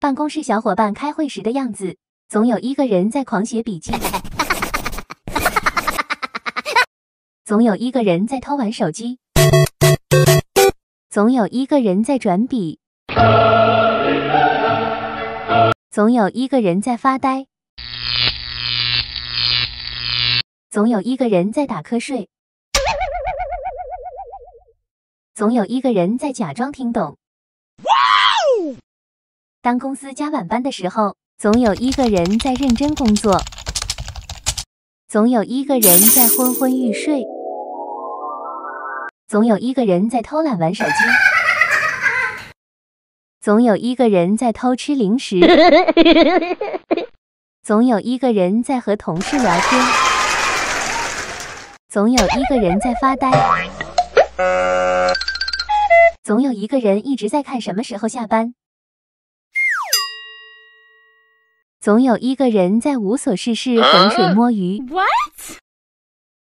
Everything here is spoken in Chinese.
办公室小伙伴开会时的样子，总有一个人在狂写笔记，总有一个人在偷玩手机，总有一个人在转笔，总有一个人在发呆，总有一个人在打瞌睡，总有一个人在假装听懂。当公司加晚班的时候，总有一个人在认真工作，总有一个人在昏昏欲睡，总有一个人在偷懒玩手机，总有一个人在偷吃零食，总有一个人在和同事聊天，总有一个人在发呆，总有一个人一直在看什么时候下班，总有一个人在无所事事浑水摸鱼。What?